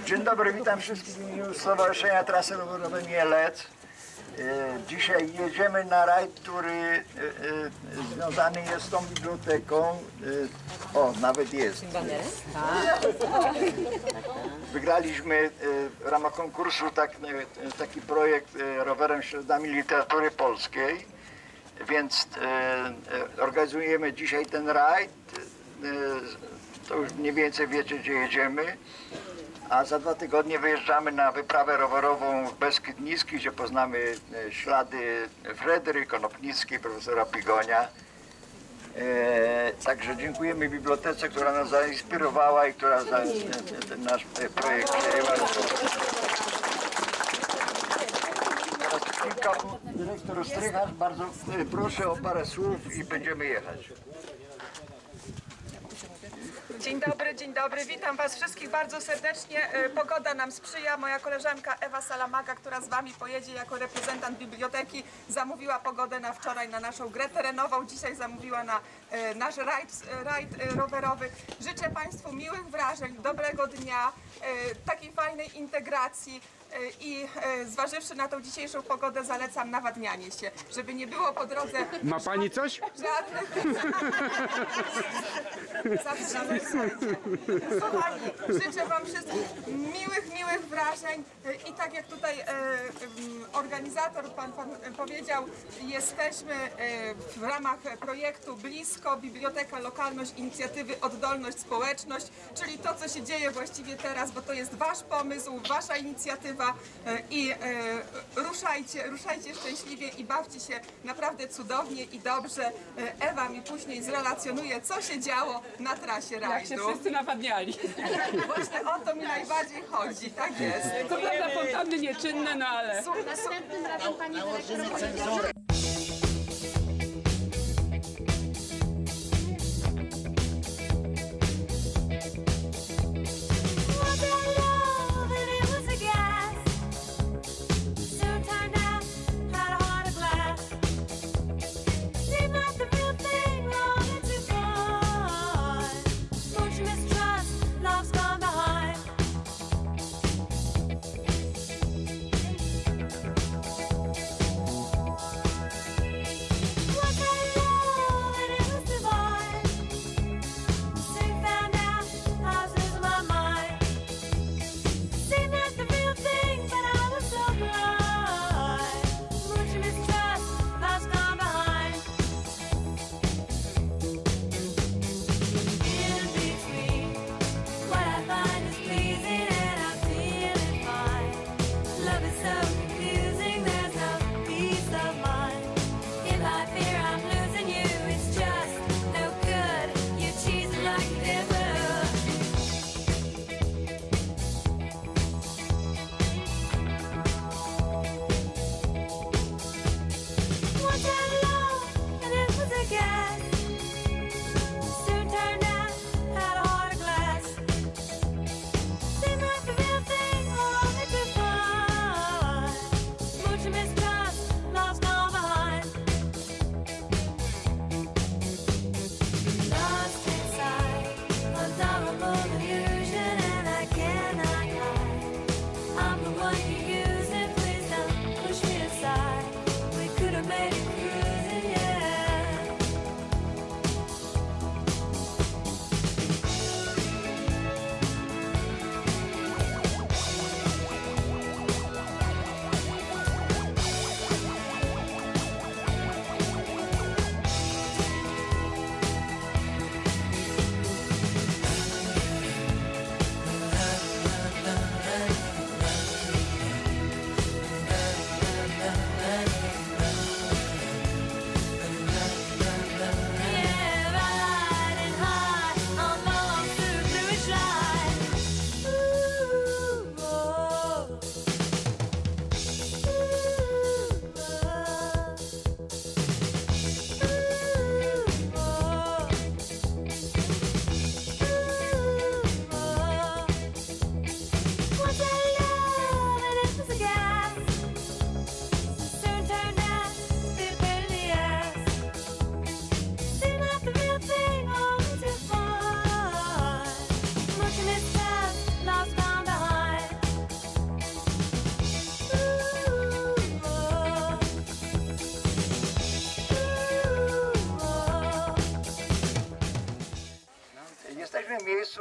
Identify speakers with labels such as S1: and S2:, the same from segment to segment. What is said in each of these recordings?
S1: Dzień dobry, witam wszystkich w imieniu Stowarzyszenia Trasy Rowerowej Mielec. Dzisiaj jedziemy na rajd, który związany jest z tą biblioteką. O, nawet jest. Wygraliśmy w ramach konkursu taki projekt rowerem śladami literatury polskiej, więc organizujemy dzisiaj ten rajd. To już mniej więcej wiecie, gdzie jedziemy. A za 2 tygodnie wyjeżdżamy na wyprawę rowerową w Beskid Niski, gdzie poznamy ślady Fryderyk Konopnickiej, profesora Pigonia. Także dziękujemy bibliotece, która nas zainspirowała i która ten nasz projekt przejęła. Dyrektor Strycharz, bardzo proszę o parę słów i będziemy jechać.
S2: Dzień dobry, witam Was wszystkich bardzo serdecznie. Pogoda nam sprzyja. Moja koleżanka Ewa Salamaga, która z Wami pojedzie jako reprezentant biblioteki, zamówiła pogodę na wczoraj na naszą grę terenową, dzisiaj zamówiła na nasz rajd rowerowy. Życzę Państwu miłych wrażeń, dobrego dnia, takiej fajnej integracji i zważywszy na tą dzisiejszą pogodę zalecam nawadnianie się, żeby nie było po drodze...
S3: Ma Pani coś?
S2: Żadnych... Kochani, życzę Wam wszystkich miłych wrażeń i tak jak tutaj organizator, pan powiedział, jesteśmy w ramach projektu Blisko, Biblioteka Lokalność, Inicjatywy Oddolność Społeczność, czyli to, co się dzieje właściwie teraz, bo to jest Wasz pomysł, Wasza inicjatywa i ruszajcie szczęśliwie i bawcie się naprawdę cudownie i dobrze. Ewa mi później zrelacjonuje, co się działo na trasie rajdu.
S4: Jak się wszyscy nawadniali.
S2: Właśnie o to mi najbardziej chodzi, tak jest.
S4: Co prawda fontanny nieczynne, no ale...
S5: Następnym razem pani dyrektor.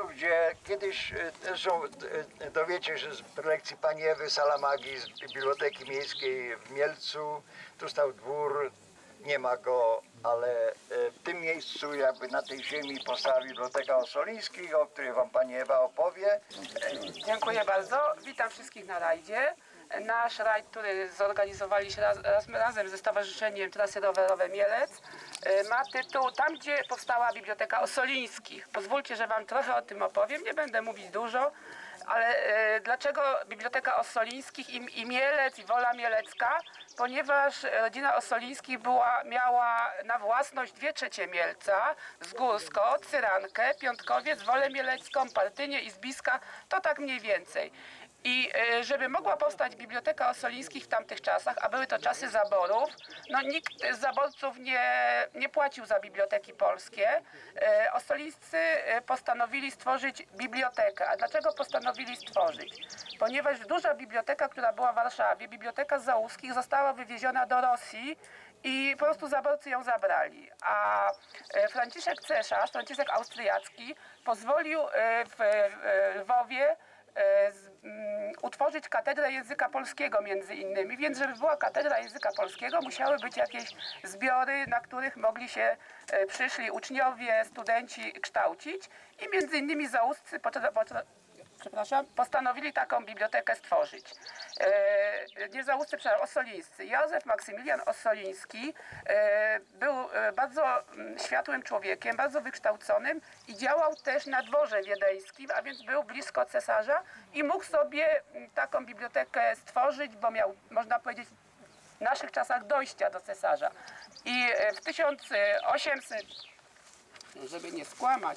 S1: miejscu, gdzie kiedyś, zresztą dowiecie się z prelekcji pani Ewy Salamagi z Biblioteki Miejskiej w Mielcu, tu stał dwór, nie ma go, ale w tym miejscu, jakby na tej ziemi powstała Biblioteka Ossolińskich, o której wam pani Ewa opowie.
S4: Dziękuję bardzo. Witam wszystkich na rajdzie. Nasz rajd, który zorganizowaliśmy razem ze Stowarzyszeniem Trasy Rowerowe Mielec, ma tytuł Tam, gdzie powstała Biblioteka Ossolińskich. Pozwólcie, że wam trochę o tym opowiem. Nie będę mówić dużo, ale dlaczego Biblioteka Ossolińskich i Mielec, i Wola Mielecka? Ponieważ rodzina Ossolińskich miała na własność 2/3 Mielca, Zgórsko, Cyrankę, Piątkowiec, Wolę Mielecką, Partynię i Zbiska, to tak mniej więcej. I żeby mogła powstać Biblioteka Ossolińskich w tamtych czasach, a były to czasy zaborów, no nikt z zaborców nie płacił za biblioteki polskie. Ossolińscy postanowili stworzyć bibliotekę. A dlaczego postanowili stworzyć? Ponieważ duża biblioteka, która była w Warszawie, Biblioteka Załuskich, została wywieziona do Rosji i po prostu zaborcy ją zabrali. A Franciszek Cesarz, Franciszek Austriacki, pozwolił w Lwowie utworzyć katedrę języka polskiego między innymi, więc żeby była katedra języka polskiego, musiały być jakieś zbiory, na których mogli się przyszli uczniowie, studenci kształcić i między innymi zauscy postanowili taką bibliotekę stworzyć. Nie zauscy, przepraszam, ossolińscy. Józef Maksymilian Ossoliński był bardzo światłym człowiekiem, bardzo wykształconym i działał też na dworze wiedeńskim, a więc był blisko cesarza i mógł sobie taką bibliotekę stworzyć, bo miał, można powiedzieć, w naszych czasach dojścia do cesarza. I w 1800, żeby nie skłamać,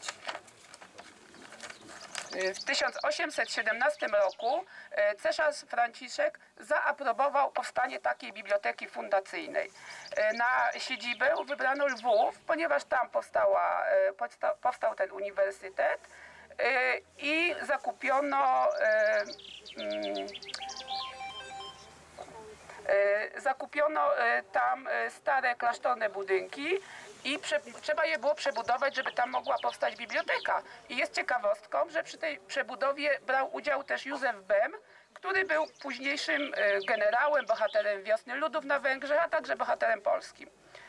S4: w 1817 roku cesarz Franciszek zaaprobował powstanie takiej biblioteki fundacyjnej. Na siedzibę wybrano Lwów, ponieważ tam powstał ten uniwersytet i zakupiono tam stare klasztorne budynki i trzeba je było przebudować, żeby tam mogła powstać biblioteka. I jest ciekawostką, że przy tej przebudowie brał udział też Józef Bem, który był późniejszym generałem, bohaterem Wiosny Ludów na Węgrzech, a także bohaterem polskim.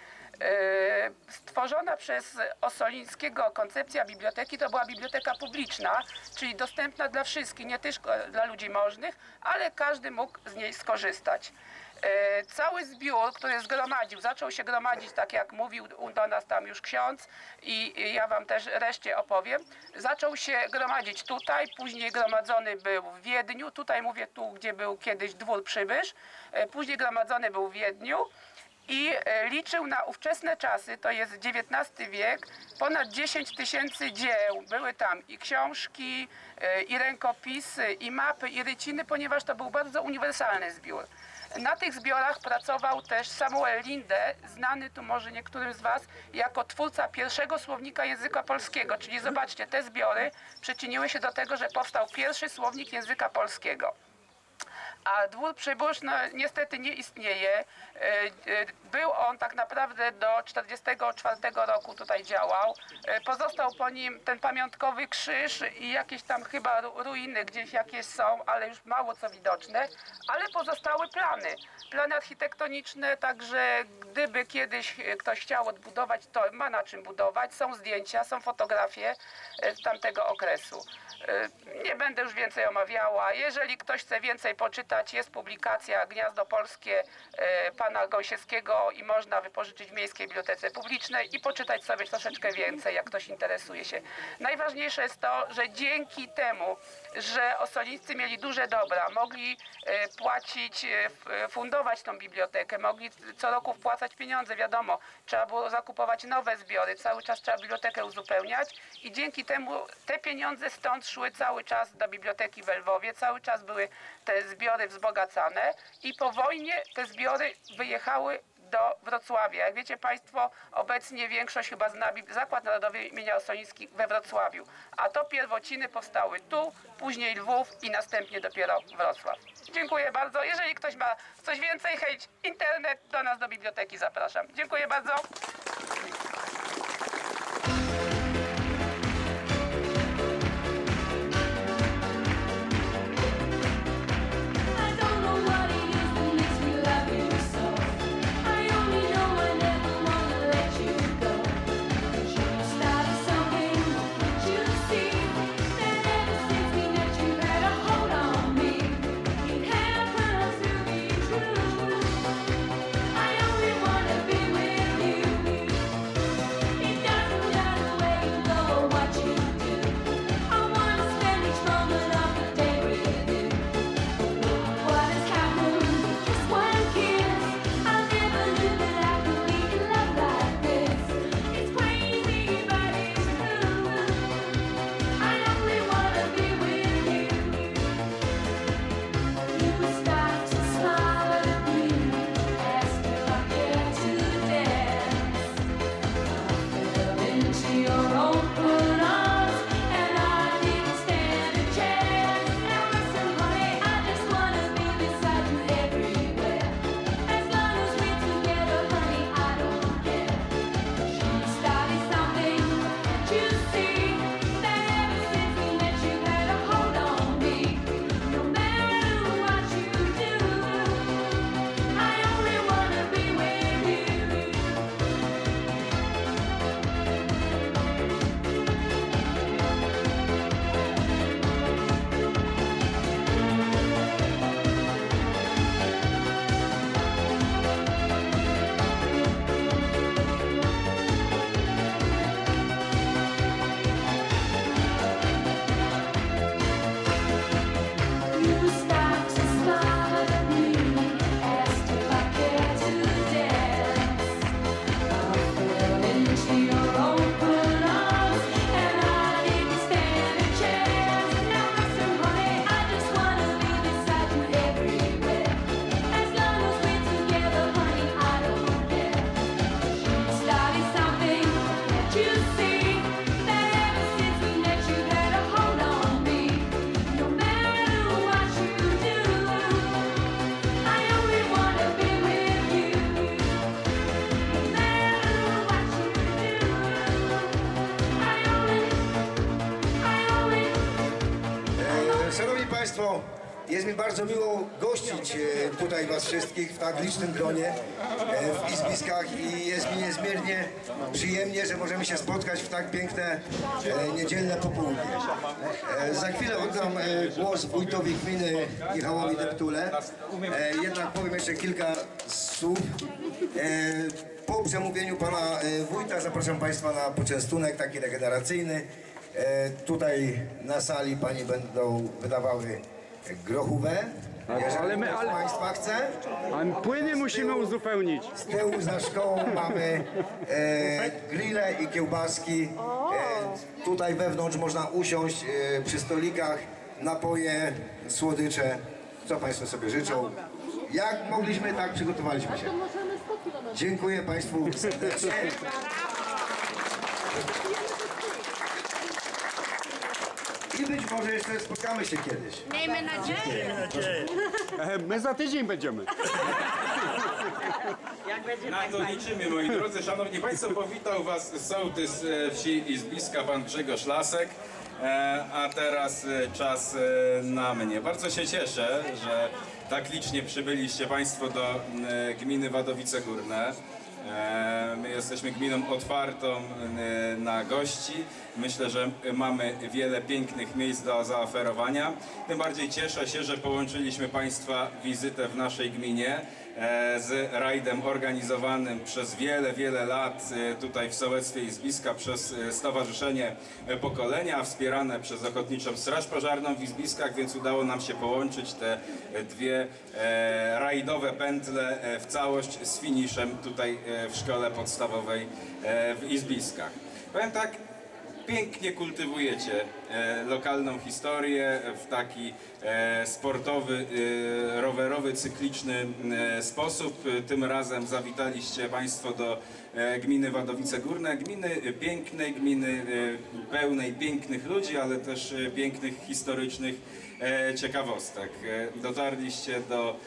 S4: Stworzona przez Ossolińskiego koncepcja biblioteki to była biblioteka publiczna, czyli dostępna dla wszystkich, nie tylko dla ludzi możnych, ale każdy mógł z niej skorzystać. Cały zbiór, który zaczął się gromadzić, tak jak mówił do nas tam już ksiądz i ja wam też reszcie opowiem, zaczął się gromadzić tutaj, później gromadzony był w Wiedniu, tutaj mówię tu, gdzie był kiedyś dwór Przybysz, później gromadzony był w Wiedniu i liczył na ówczesne czasy, to jest XIX wiek, ponad 10 000 dzieł. Były tam i książki, i rękopisy, i mapy, i ryciny, ponieważ to był bardzo uniwersalny zbiór. Na tych zbiorach pracował też Samuel Linde, znany tu może niektórym z was jako twórca pierwszego słownika języka polskiego. Czyli zobaczcie, te zbiory przyczyniły się do tego, że powstał pierwszy słownik języka polskiego. A dwór Przybysz no, niestety nie istnieje. Był on tak naprawdę do 1944 roku tutaj działał. Pozostał po nim ten pamiątkowy krzyż i jakieś tam chyba ruiny gdzieś jakieś są, ale już mało co widoczne. Ale pozostały plany architektoniczne, także gdyby kiedyś ktoś chciał odbudować, to ma na czym budować. Są zdjęcia, są fotografie z tamtego okresu. Nie będę już więcej omawiała. Jeżeli ktoś chce więcej poczytać, jest publikacja Gniazdo Polskie pana Gąsiewskiego i można wypożyczyć w Miejskiej Bibliotece Publicznej i poczytać sobie troszeczkę więcej, jak ktoś interesuje się. Najważniejsze jest to, że dzięki temu, że ossolińscy mieli duże dobra, mogli płacić, fundować tą bibliotekę, mogli co roku wpłacać pieniądze, wiadomo, trzeba było zakupować nowe zbiory, cały czas trzeba bibliotekę uzupełniać i dzięki temu te pieniądze stąd szły cały czas do biblioteki w Lwowie, cały czas były te zbiory wzbogacane i po wojnie te zbiory wyjechały do Wrocławia. Jak wiecie Państwo, obecnie większość chyba zna Zakład Narodowy imienia Ossolińskich we Wrocławiu, a to pierwociny powstały tu, później Lwów i następnie dopiero Wrocław. Dziękuję bardzo. Jeżeli ktoś ma coś więcej, chęć, internet, do nas do biblioteki zapraszam. Dziękuję bardzo.
S3: Jest mi bardzo miło gościć tutaj Was wszystkich w tak licznym gronie w Izbiskach i jest mi niezmiernie przyjemnie, że możemy się spotkać w tak piękne niedzielne popołudnie. Za chwilę oddam głos wójtowi gminy Michałowi Deptule. Jednak powiem jeszcze kilka słów. Po przemówieniu pana wójta zapraszam Państwa na poczęstunek taki regeneracyjny. Tutaj na sali Pani będą wydawały grochówę, jeżeli ktoś z Państwa chce.
S6: A płyny musimy uzupełnić.
S3: Z tyłu za szkołą mamy grille i kiełbaski. Tutaj wewnątrz można usiąść przy stolikach, napoje, słodycze, co Państwo sobie życzą. Jak mogliśmy, tak przygotowaliśmy się. Dziękuję Państwu serdecznie. I być może jeszcze spotkamy się kiedyś.
S5: Miejmy nadzieję.
S6: My za tydzień będziemy.
S7: Na to liczymy, moi drodzy. Szanowni Państwo, powitał Was sołtys wsi Izbiska, pan Grzegorz Lasek. A teraz czas na mnie. Bardzo się cieszę, że tak licznie przybyliście Państwo do gminy Wadowice Górne. My jesteśmy gminą otwartą na gości. Myślę, że mamy wiele pięknych miejsc do zaoferowania. Tym bardziej cieszę się, że połączyliśmy Państwa wizytę w naszej gminie z rajdem organizowanym przez wiele lat tutaj w sołectwie Izbiska przez Stowarzyszenie Pokolenia, wspierane przez Ochotniczą Straż Pożarną w Izbiskach, więc udało nam się połączyć te dwie rajdowe pętle w całość z finiszem tutaj w szkole podstawowej w Izbiskach. Powiem tak, pięknie kultywujecie lokalną historię w taki sportowy, rowerowy, cykliczny sposób. Tym razem zawitaliście Państwo do gminy Wadowice Górne, gminy pięknej, gminy pełnej pięknych ludzi, ale też pięknych historycznych ciekawostek. Dotarliście do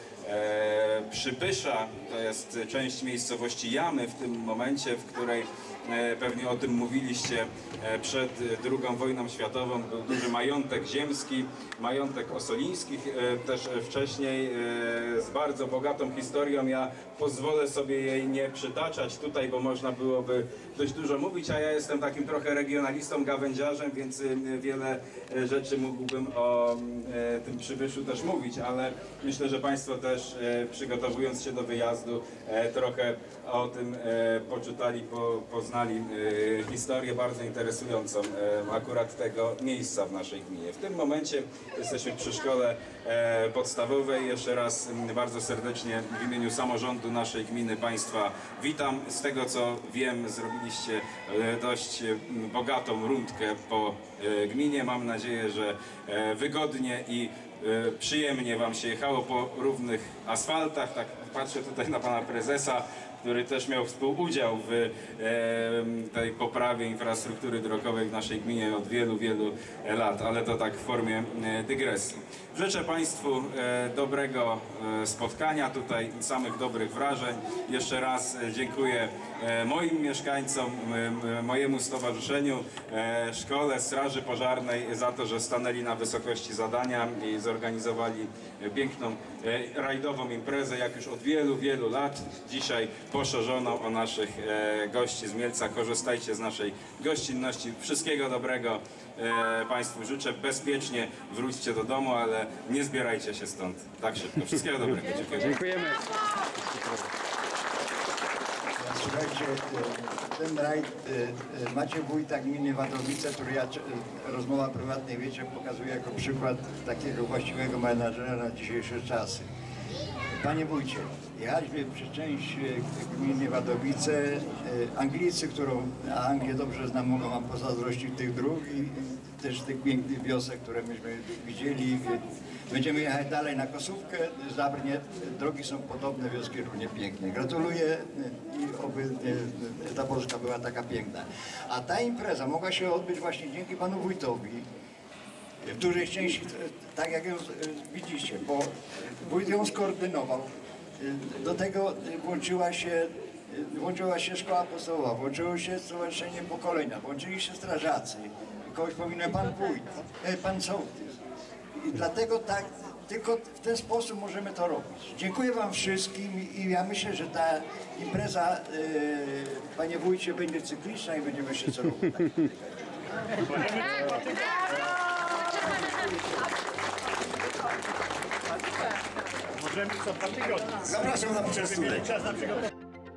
S7: Przypysza, to jest część miejscowości Jamy w tym momencie, w której pewnie o tym mówiliście przed II wojną światową. Był duży majątek ziemski, majątek Osolińskich, też wcześniej z bardzo bogatą historią. Ja pozwolę sobie jej nie przytaczać tutaj, bo można byłoby dość dużo mówić, a ja jestem takim trochę regionalistą, gawędziarzem, więc wiele rzeczy mógłbym o tym Przybyszu też mówić, ale myślę, że Państwo też przygotowując się do wyjazdu trochę o tym poczytali, poznali historię bardzo interesującą akurat tego miejsca w naszej gminie. W tym momencie jesteśmy przy szkole podstawowej. Jeszcze raz bardzo serdecznie w imieniu samorządu naszej gminy Państwa witam. Z tego co wiem, zrobiliście dość bogatą rundkę po gminie. Mam nadzieję, że wygodnie i przyjemnie Wam się jechało po równych asfaltach. Tak patrzę tutaj na pana prezesa, który też miał współudział w tej poprawie infrastruktury drogowej w naszej gminie od wielu lat, ale to tak w formie dygresji. Życzę Państwu dobrego spotkania tutaj, samych dobrych wrażeń. Jeszcze raz dziękuję moim mieszkańcom, mojemu stowarzyszeniu, Szkole Straży Pożarnej za to, że stanęli na wysokości zadania i zorganizowali piękną rajdową imprezę, jak już od wielu lat. Dzisiaj poszerzoną o naszych gości z Mielca. Korzystajcie z naszej gościnności. Wszystkiego dobrego Państwu życzę. Bezpiecznie wróćcie do domu, ale nie zbierajcie się stąd tak szybko. Wszystkiego dobrego. Dziękuję.
S6: Dziękujemy.
S1: Słuchajcie, ten rajd macie wójta gminy Wadowice, który ja rozmowa prywatnej, wiecie, pokazuję jako przykład takiego właściwego menadżera na dzisiejsze czasy. Panie wójcie, jechaliśmy przez część gminy Wadowice. Anglicy, a Anglię dobrze znam, mogą wam pozazdrościć tych dróg i też tych pięknych wiosek, które myśmy widzieli. Będziemy jechać dalej na Kosówkę, Zabrnie. Drogi są podobne, wioski równie piękne. Gratuluję i oby ta Polska była taka piękna. A ta impreza mogła się odbyć właśnie dzięki panu wójtowi. W dużej części, tak jak ją widzicie, bo wójt ją skoordynował. Do tego włączyła się szkoła podstawowa, włączyło się Stowarzyszenie Pokolenia, włączyli się strażacy. Kogoś powinien pan wójt, pan sołtys. I dlatego Tylko w ten sposób możemy to robić. Dziękuję Wam wszystkim i ja myślę, że ta impreza, panie wójcie, będzie cykliczna i będziemy się co roku
S8: Możemy co 2 tygodnie.
S3: Zapraszam na poczęstunek.
S8: Czas na przygotowanie.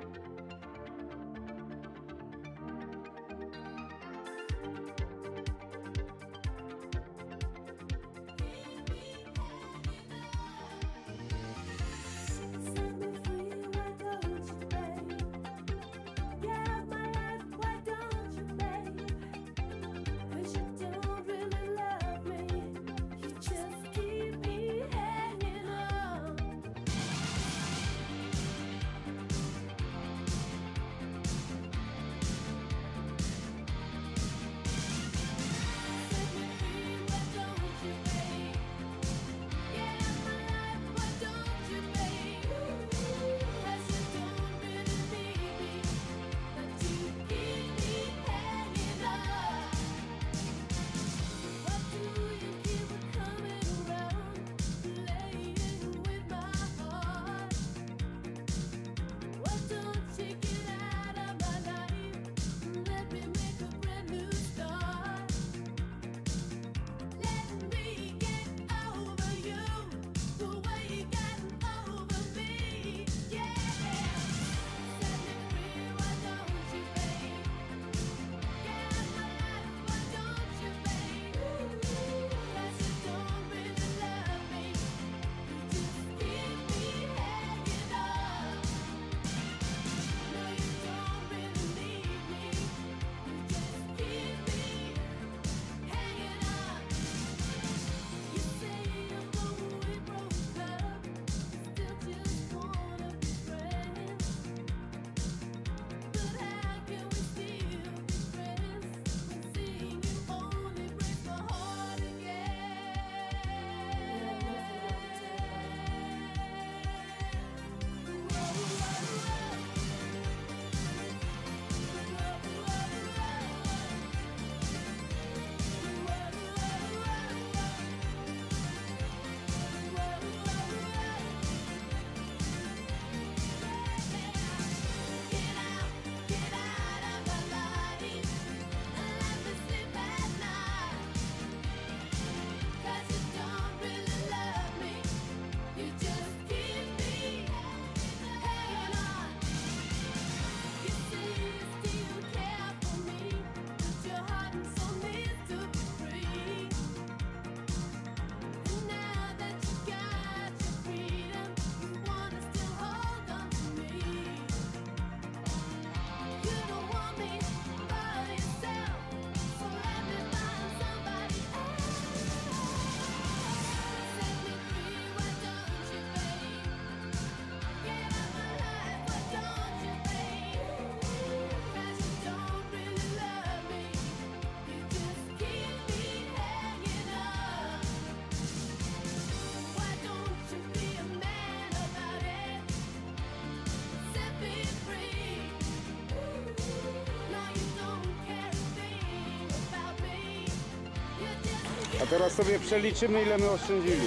S6: A teraz sobie przeliczymy, ile my oszczędzili.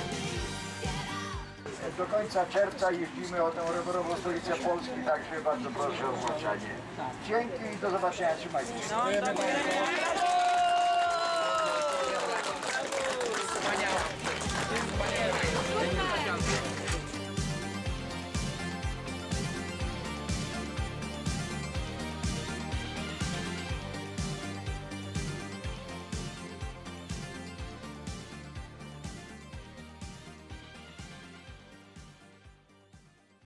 S1: Do końca czerwca jeździmy o tę rowerową stolicę Polski, także bardzo proszę o włączanie. Dzięki i do zobaczenia, trzymajcie się.